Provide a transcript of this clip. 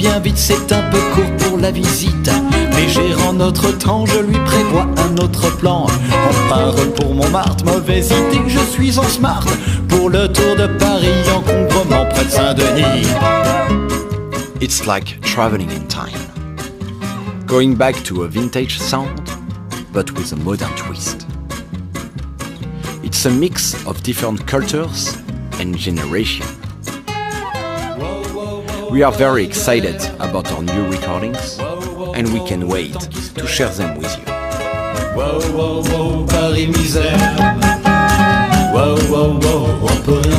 bien vite, c'est un peu court pour la visite. Mais gérant notre temps, je lui prévois un autre plan. On part pour Montmartre, mauvaise idée, je suis en smart pour le tour de Paris, encombrement près de Saint-Denis. It's like traveling in time. Going back to a vintage sound, but with a modern twist. It's a mix of different cultures and generations. We are very excited about our new recordings, and we can wait to share them with you. Wow, wow, wow, Paris misère. Wow, wow, wow, on peut